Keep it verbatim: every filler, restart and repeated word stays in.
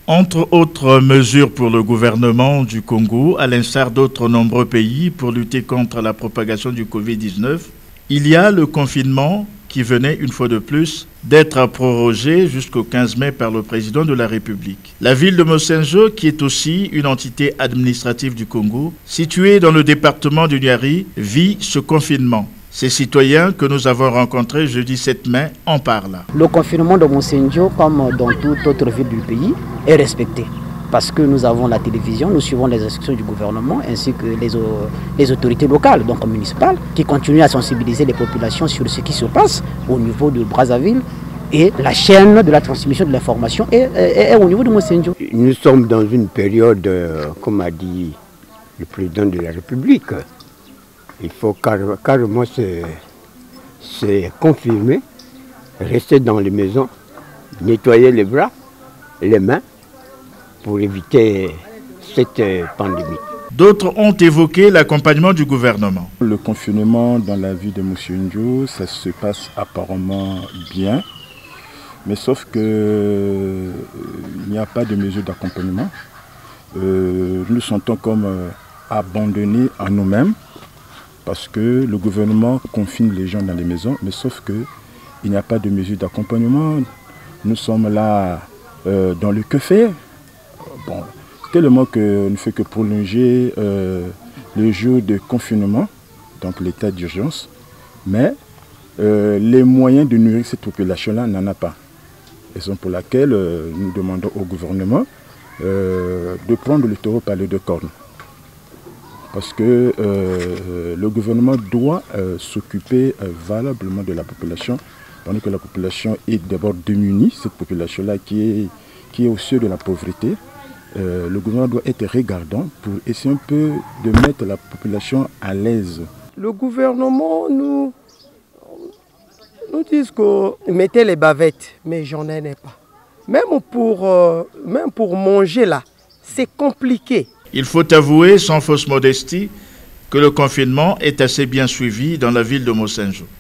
Entre autres mesures pour le gouvernement du Congo, à l'instar d'autres nombreux pays pour lutter contre la propagation du Covid dix-neuf, il y a le confinement qui venait une fois de plus d'être prorogé jusqu'au quinze mai par le président de la République. La ville de Mosenjo, qui est aussi une entité administrative du Congo, située dans le département du Niari, vit ce confinement. Ces citoyens que nous avons rencontrés jeudi sept mai en parlent. Le confinement de Mosenjo, comme dans toute autre ville du pays, est respecté. Parce que nous avons la télévision, nous suivons les instructions du gouvernement ainsi que les, les autorités locales, donc municipales, qui continuent à sensibiliser les populations sur ce qui se passe au niveau de Brazzaville. Et la chaîne de la transmission de l'information est, est, est au niveau de Mosenjo. Nous sommes dans une période, euh, comme a dit le président de la République, il faut carrément, carrément se, se confirmer, rester dans les maisons, nettoyer les bras, les mains, pour éviter cette pandémie. D'autres ont évoqué l'accompagnement du gouvernement. Le confinement dans la ville de Mosenjo, ça se passe apparemment bien, mais sauf que euh, il n'y a pas de mesure d'accompagnement. Euh, nous nous sentons comme euh, abandonnés à nous-mêmes parce que le gouvernement confine les gens dans les maisons, mais sauf que il n'y a pas de mesure d'accompagnement. Nous sommes là euh, dans le que faire. Bon, tellement que ne fait que prolonger euh, le jour de confinement, donc l'état d'urgence, mais euh, les moyens de nourrir cette population-là n'en a pas. Raison pour laquelle euh, nous demandons au gouvernement euh, de prendre le taureau par les deux cornes. Parce que euh, le gouvernement doit euh, s'occuper euh, valablement de la population, pendant que la population est d'abord démunie, cette population-là qui est, qui est au seuil de la pauvreté. Euh, le gouvernement doit être regardant pour essayer un peu de mettre la population à l'aise. Le gouvernement nous, nous dit qu'on mettait les bavettes, mais j'en ai pas. Même pour, euh, même pour manger là, c'est compliqué. Il faut avouer, sans fausse modestie, que le confinement est assez bien suivi dans la ville de Mosenjo.